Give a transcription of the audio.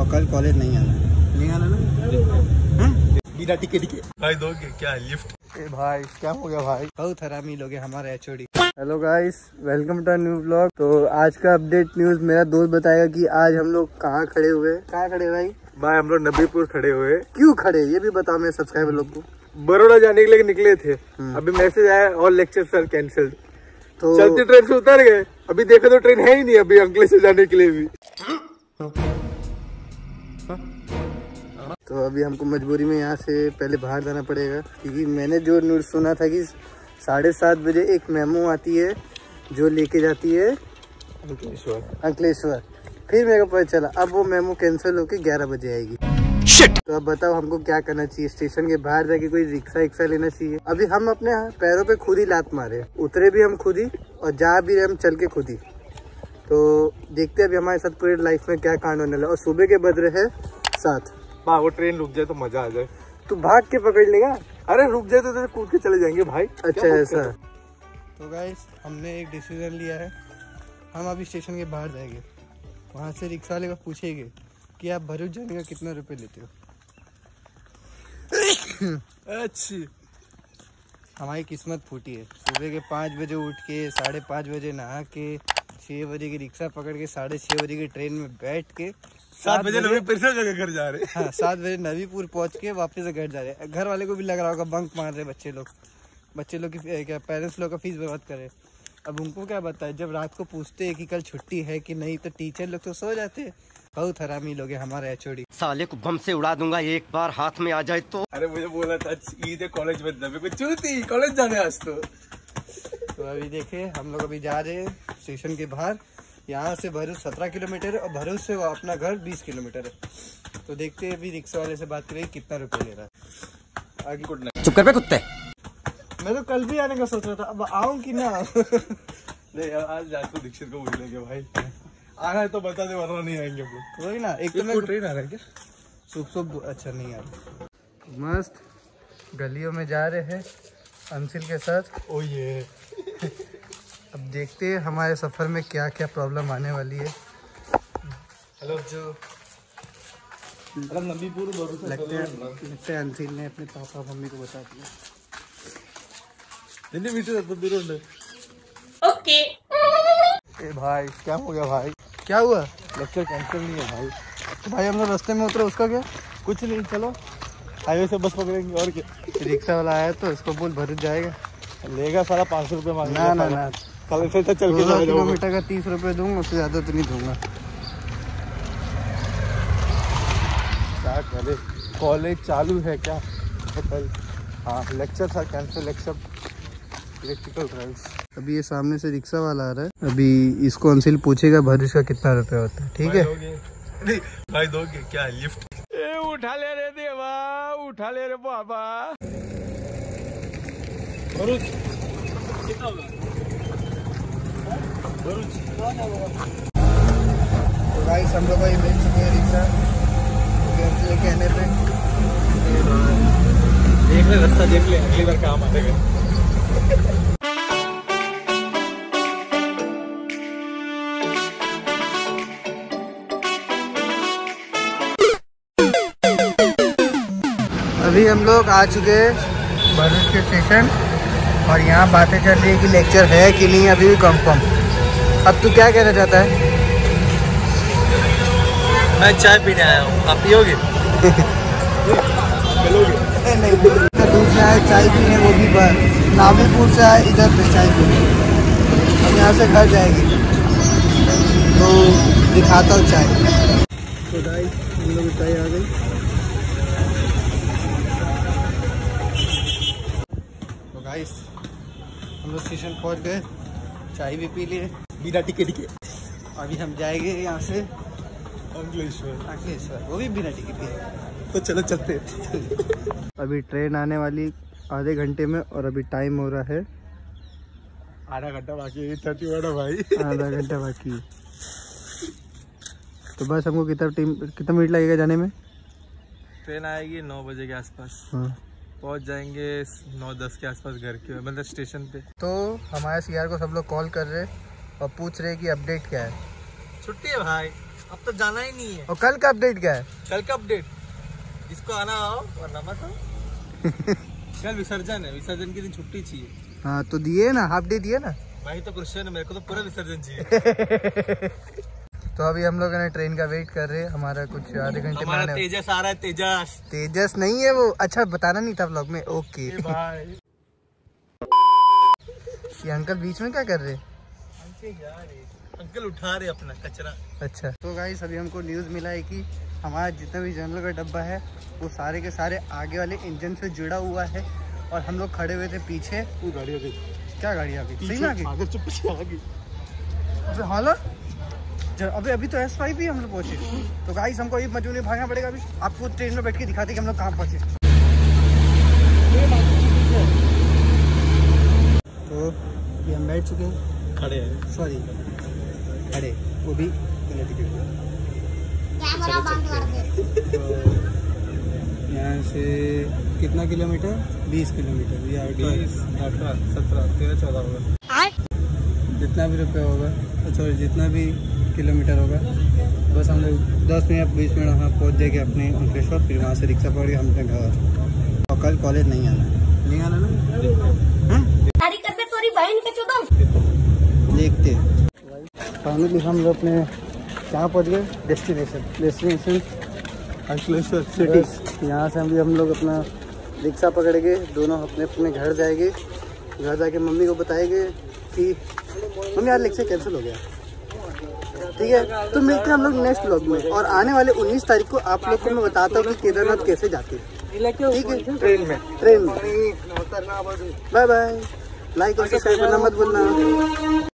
और कल कॉलेज नहीं आना ना बिना टिकट के भाई दोगे क्या लिफ्ट? ए भाई क्या हो गया भाई, बहुत हरामी लोग हैं हमारे HOD. Hello guys, welcome to new blog. तो आज का अपडेट न्यूज मेरा दोस्त बताएगा कि आज हम लोग कहाँ खड़े हुए। कहाँ खड़े भाई? भाई हम लोग नबीपुर खड़े हुए। क्यों खड़े ये भी बताओ मेरे सब्सक्राइबर लोग को। बड़ौदा जाने के लिए निकले थे, अभी मैसेज आया और लेक्चर सर कैंसिल्ड। तो चलती ट्रेन से उतर गए, अभी देखो तो ट्रेन है ही नहीं अभी अंकलेश्वर जाने के लिए भी। तो अभी हमको मजबूरी में यहाँ से पहले बाहर जाना पड़ेगा, क्योंकि मैंने जो न्यूज सुना था कि 7:30 बजे एक मेमो आती है जो लेके जाती है अंकलेश्वर। फिर मेरे को पता चला अब वो मेमो कैंसिल होके 11 बजे आएगी। Shit! तो अब बताओ हमको क्या करना चाहिए। स्टेशन के बाहर जाके कोई रिक्शा लेना चाहिए। अभी हम अपने पैरों पे खुद ही लात मारे, उतरे भी हम खुद ही और जा भी हम चल के खुद ही। तो देखते हैं अभी हमारे साथ पूरी लाइफ में क्या कांड होने लगा। और सुबह के बज रहे हैं 7। वो ट्रेन रुक जाए तो मजा आ जाए। तू भाग के पकड़ लेगा? अरे रुक जाए तो कूद के चले जाएंगे भाई। अच्छा ऐसा। तो गाइस हमने एक डिसीजन लिया है, हम अभी स्टेशन के बाहर जाएंगे, वहाँ से रिक्शा वाले को पूछेंगे कि आप भरूच जाने का कितना रुपए लेते हो। अच्छी हमारी किस्मत फूटी है। सुबह के 5 बजे उठ के 5:30 बजे नहा के 6 बजे की रिक्शा पकड़ के 6:30 बजे की ट्रेन में बैठ के 7 बजे नबीपुर से घर जा रहे। हाँ 7 बजे नबीपुर पहुंच के वापस से घर जा रहे हैं। घर वाले को भी लग रहा होगा बंक मार रहे बच्चे लोग की क्या पेरेंट्स लोग का फीस बर्बाद करे। अब उनको क्या बताए, जब रात को पूछते हैं कि कल छुट्टी है कि नहीं तो टीचर लोग तो सो जाते हैं। बहुत हरामी लोग हैं हमारे एचओडी। साले को बम से उड़ा दूंगा एक बार हाथ में आ जाए तो। अरे मुझे बोला था ईद है कॉलेज में चूती कॉलेज जाने आज तो अभी देखे हम लोग अभी जा रहे हैं स्टेशन के बाहर। यहाँ से भरूच 17 किलोमीटर है और भरूच से अपना घर 20 किलोमीटर है। तो देखते हैं अभी रिक्शा वाले से बात करें कितना रुपए ले रहा है। आगे चुप कर बे कुत्ते। मैं तो कल भी आने का सोच रहा था, अब आऊं कि ना नहीं आज को दीक्षित को पूछ लेंगे भाई, आना है तो बता दे वरना नहीं आएंगे वही ना। एक तो मैं ट्रेन आ रहा है क्या? सुबह अच्छा नहीं आ रहा। मस्त गलियों में जा रहे हैं अंशिल के साथ। ओ ये अब देखते हैं हमारे सफर में क्या क्या प्रॉब्लम आने वाली है। हेलो जो नबीपुर लगते हैं अंशिल ने अपने पापा मम्मी को बता दिया। ओके। ए भाई क्या हो गया भाई, क्या हुआ? लेक्चर कैंसिल नहीं है भाई। तो भाई हम लोग रास्ते में उतरे, उसका क्या? कुछ नहीं, चलो हाईवे से बस पकड़ेंगे और क्या। रिक्शा वाला आया तो इसको बोल भरूच जाएगा, लेगा सारा 500 रुपये मांगेगा। ना कल से चल के 16 किलोमीटर का 30 रुपये दूंगा, उससे ज्यादा तो नहीं दूंगा। क्या करे, कॉलेज चालू है क्या? कल हाँ लेक्चर था कैंसिल, लेक्चर इलेक्ट्रिकल ड्राइव्स। अभी ये सामने से रिक्शा वाला आ रहा है, अभी इसको अंशिल पूछेगा भरूच का कितना रुपया होता है। ठीक है नहीं भाई दोगे क्या लिफ्ट? उठा ले रे देवा, उठा ले रे बाबा। भरूच कितना होगा? भरूच तो गाइस हम लोग भाई मिल चुके हैं रिक्शा लेके आने पे। देख ले रास्ता, देख ले अगली बार काम आएगा। अभी हम लोग आ चुके हैं भरूच के स्टेशन और यहाँ बातें चल रही है कि लेक्चर है कि नहीं अभी भी कंफर्म। अब तू क्या कहना चाहता है? मैं चाय पीने आया हूँ, आप पियोगे? नहीं दूर से आए चाय पीने, वो भी नाबीपुर से आए इधर पे चाय पीने। हम यहाँ से घर जाएंगे तो दिखाता हूँ चाय। तो गाइस हम लोग चाय आ गई। तो गाइस हम लोग स्टेशन पहुँच गए, चाय भी पी लिए बिना टिकट के। अभी हम जाएंगे यहाँ से अंकलेश्वर, वो भी बिना टिकट के। तो चलो चलते। अभी ट्रेन आने वाली आधे घंटे में और अभी टाइम हो रहा है आधा घंटा बाकी है, 30 मिनट भाई। आधा घंटा बाकी है। तो बस हमको कितना मिनट लगेगा जाने में? ट्रेन आएगी 9 बजे के आसपास। हाँ पहुंच जाएंगे 9-10 के आसपास घर के मतलब स्टेशन पे। तो हमारे सीआर को सब लोग कॉल कर रहे और पूछ रहे कि अपडेट क्या है। छुट्टी है भाई, अब तो जाना ही नहीं है। और कल का अपडेट क्या है? कल का अपडेट, जिसको आना आओ वरना मत आओ। कल विसर्जन है, विसर्जन के दिन छुट्टी चाहिए। हाँ तो दिए ना, हाफ डे दिए ना भाई तो क्रिश्चियन है, मेरे को तो पूरा विसर्जन चाहिए। तो अभी हम लोग ना ट्रेन का वेट कर रहे हैं, हमारा कुछ आधे घंटे में आने। तेजस आ रहा है। तेजस नहीं है वो, अच्छा बताना नहीं था व्लॉग में। ओके भाई ये अंकल बीच में क्या कर रहे? अंकल उठा रहे अपना कचरा। अच्छा तो गाइस अभी हमको न्यूज़ मिला है कि हमारा जितना भी जनरल का डब्बा है वो सारे के सारे आगे वाले इंजन से जुड़ा हुआ है, और हम लोग खड़े हुए थे पीछे। वो गाड़ी आ गई। क्या गाड़ी आ गई? सही में आ गई? आगे चुप से आ गई। अबे हालत अभी तो S5 ही हम लोग पहुंचे। तो गाइस हमको ये मजबूरी भागना पड़ेगा। अभी आपको ट्रेन में बैठ के दिखाते कि हम लोग कहाँ पहुंचे। तो ये हम बैठ चुके हैं, खड़े हैं, सॉरी खड़े, वो भी यहाँ से कितना किलोमीटर? 20 किलोमीटर या 20, 18, 17, 13, 14 होगा। जितना भी रुपये होगा, सॉरी जितना भी किलोमीटर होगा, बस हम लोग 10 मिनट 20 मिनट वहाँ पहुँच जाएंगे अपने अंकलेश्वर। फिर वहाँ से रिक्शा पकड़ के हम अपने घर। और कल कॉलेज नहीं आना ना। देखते फाइनली हम लोग अपने कहाँ पहुँच गए? Destination Ankleshwar city. यहाँ से हम लोग अपना रिक्शा पकड़ के दोनों अपने अपने घर जाएंगे। घर जाके मम्मी को बताएंगे कि मम्मी यार लेक्चर कैंसिल हो गया। ठीक है, तो मिलते हैं हम लोग नेक्स्ट व्लॉग में। और आने वाले 19 तारीख को आप लोग को मैं बताता हूँ कि केदारनाथ कैसे जाते हैं। ठीक है, ट्रेन में। Bye bye. लाइक और सब्सक्राइब करना मत भूलना।